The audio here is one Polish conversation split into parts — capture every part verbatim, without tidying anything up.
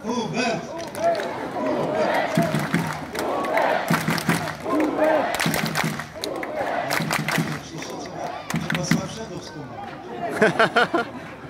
Hubert! Trzeba słabszego wspomnieć.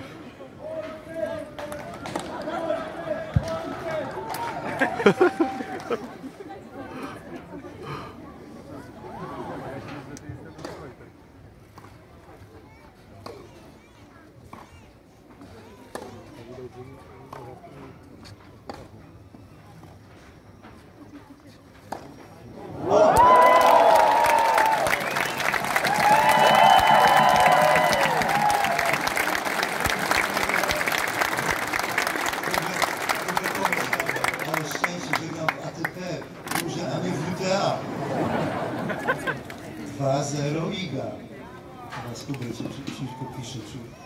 dwa zero Iga. Teraz Hubert szybko pisze.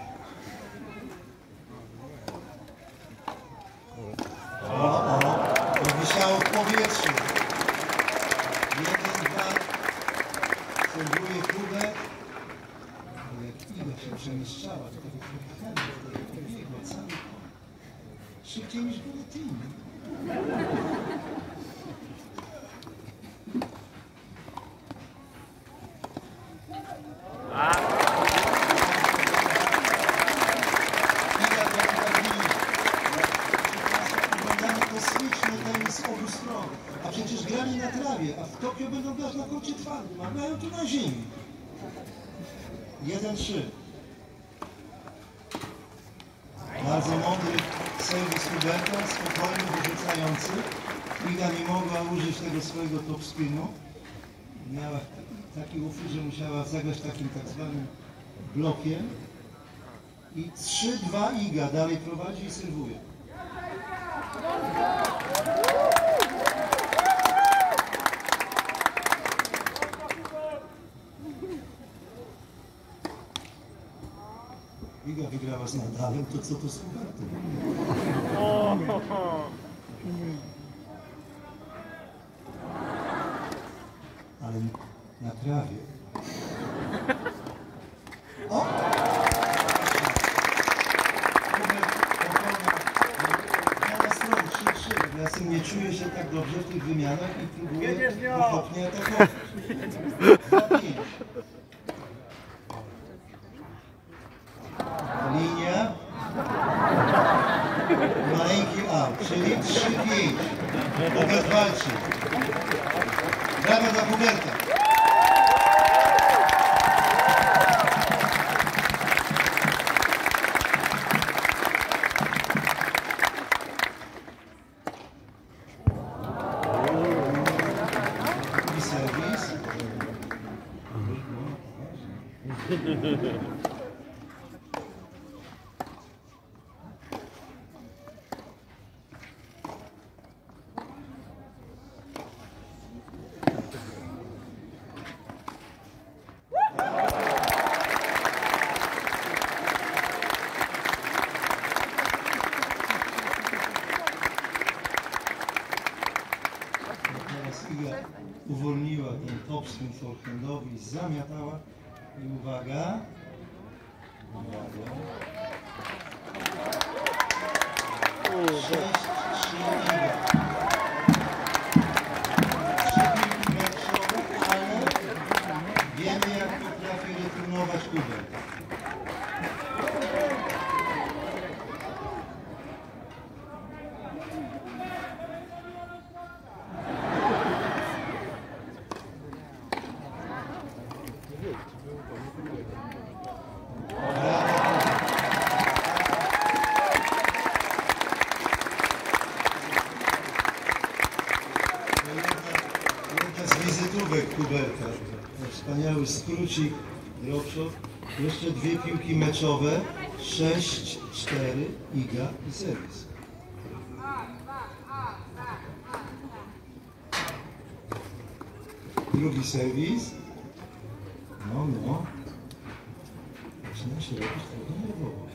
O, o, to wisiało w powietrzu. jeden dwa. Serwuje Hubert. Jak Iga się przemieszczała, to tak jak biegła cały. Szybciej niż bulletin. A przecież grali na trawie, a w Tokio będą grać na korcie twardym, a grają tu na ziemi. jeden trzy. Bardzo mądry serwis Huberta, spokojny, wyrzucający. Iga nie mogła użyć tego swojego top spinu. Miała taki ufit, że musiała zagrać takim tak zwanym blokiem. I trzy dwa Iga dalej prowadzi i serwuje. Iga wygrała z Nadalem, to co to z Hubertem? Ale na trawie. O! Zmiana stron, trzy trzy. Ja nie czuję się tak dobrze w tych wymianach i próbuję ochotnie atakować. Linia. Maleńki out, czyli trzy pięć. Hubert walczy. Brawo dla Huberta. I serwis. Iga uwolniła ten topspin forehandowy i zamiatała. I uwaga. Uwaga. sześć trzy Iga. Trzy piłki meczowe, ale wiemy, jak potrafi returnować Hubert. Z wizytówek Huberta. Wspaniały skrócik, dropshot. Jeszcze dwie piłki meczowe. sześć cztery Iga i serwis. Drugi serwis. No, no. Zaczyna się robić trochę nerwowo.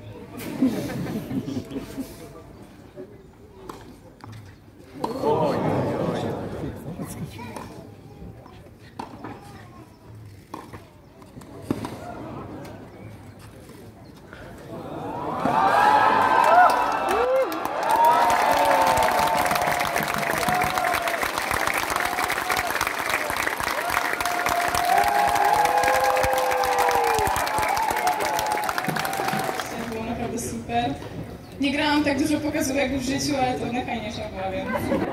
super. Nie grałam tak dużo pokazówek w życiu, ale to najfajniejsza była, więc...